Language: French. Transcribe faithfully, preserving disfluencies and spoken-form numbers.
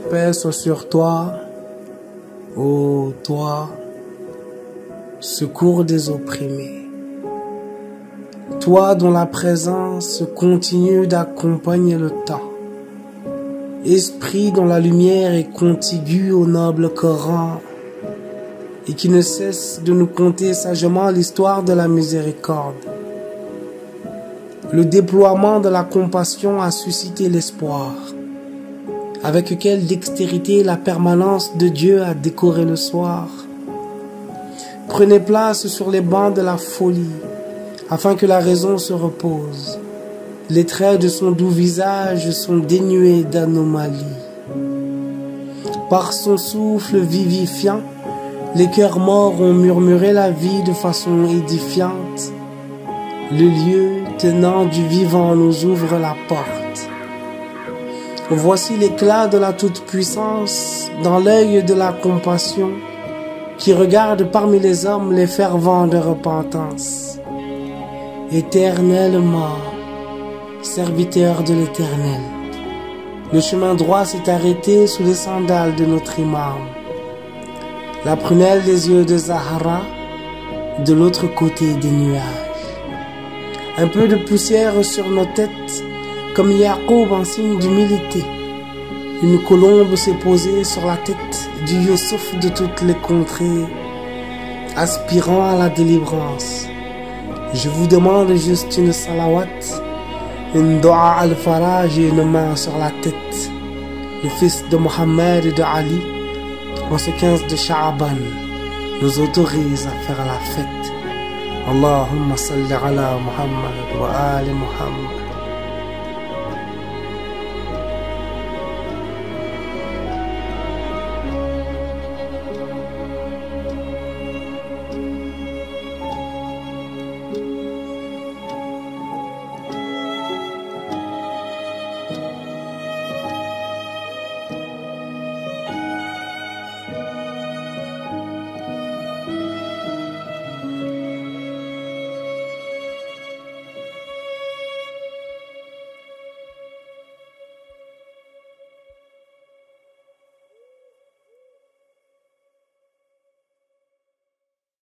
paix soit sur toi, ô toi, secours des opprimés. Toi dont la présence continue d'accompagner le temps. Esprit dont la lumière est contiguë au noble Coran et qui ne cesse de nous conter sagement l'histoire de la miséricorde. Le déploiement de la compassion a suscité l'espoir, avec quelle dextérité la permanence de Dieu a décoré le soir. Prenez place sur les bancs de la folie, afin que la raison se repose. Les traits de son doux visage sont dénués d'anomalies. Par son souffle vivifiant, les cœurs morts ont murmuré la vie de façon édifiante. Le lieu tenant du vivant nous ouvre la porte. Voici l'éclat de la toute-puissance dans l'œil de la compassion qui regarde parmi les hommes les fervents de repentance. Éternellement, serviteur de l'Éternel, le chemin droit s'est arrêté sous les sandales de notre imam. La prunelle des yeux de Zahra, de l'autre côté des nuages. Un peu de poussière sur nos têtes, comme Yacoub en signe d'humilité. Une colombe s'est posée sur la tête du Youssouf de toutes les contrées, aspirant à la délivrance. Je vous demande juste une salawat, une doa al-faraj et une main sur la tête. Le fils de Mohammed et de Ali, en ce quinze de Sha'aban, nous autorise à faire la fête. Allahumma salli ala Muhammad wa ali Muhammad.